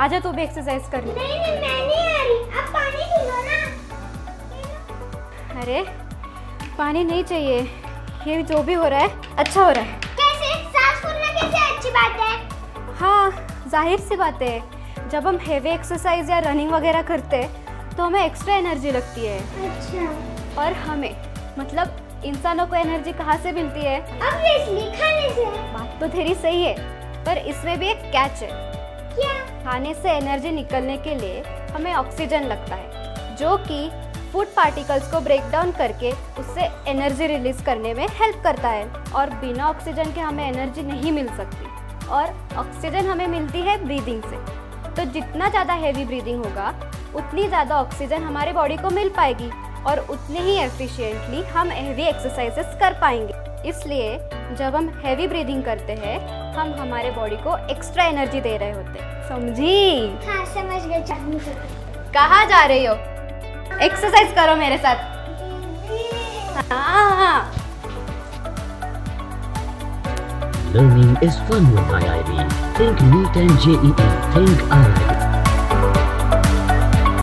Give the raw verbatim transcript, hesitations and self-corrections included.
आजा तू भी एक्सरसाइज कर ले। नहीं नहीं मैं नहीं आ रही, आप पानी पी लो ना। अरे पानी नहीं चाहिए, ये जो भी हो रहा है अच्छा हो रहा है। कैसे? सांस फूलना कैसे अच्छी बात है? हाँ जाहिर सी बात है, जब हम हेवी एक्सरसाइज या रनिंग वगैरह करते हैं तो हमें एक्स्ट्रा एनर्जी लगती है। अच्छा। और हमें मतलब इंसानों को एनर्जी कहाँ से मिलती है? ऑब्वियसली खाने से। बात तो तेरी सही है, पर इसमें भी एक कैच है। क्या? खाने से एनर्जी निकलने के लिए हमें ऑक्सीजन लगता है, जो कि फूड पार्टिकल्स को ब्रेक डाउन करके उससे एनर्जी रिलीज करने में हेल्प करता है। और बिना ऑक्सीजन के हमें एनर्जी नहीं मिल सकती, और ऑक्सीजन हमें मिलती है ब्रीदिंग से। तो जितना ज़्यादा हैवी ब्रीदिंग होगा उतनी ज़्यादा ऑक्सीजन हमारे बॉडी को मिल पाएगी, और उतने ही एफिशिएंटली हम हैवी एक्सरसाइजेस कर पाएंगे। इसलिए जब हम हैवी ब्रीदिंग करते हैं हम हमारे बॉडी को एक्स्ट्रा एनर्जी दे रहे होते हैं। समझी? हाँ समझ गई। चाहूँ कहाँ जा रही हो? एक्सरसाइज करो मेरे साथ। हाँ। Learning is fun with I I B. Think NEET and J E E. Think I I B.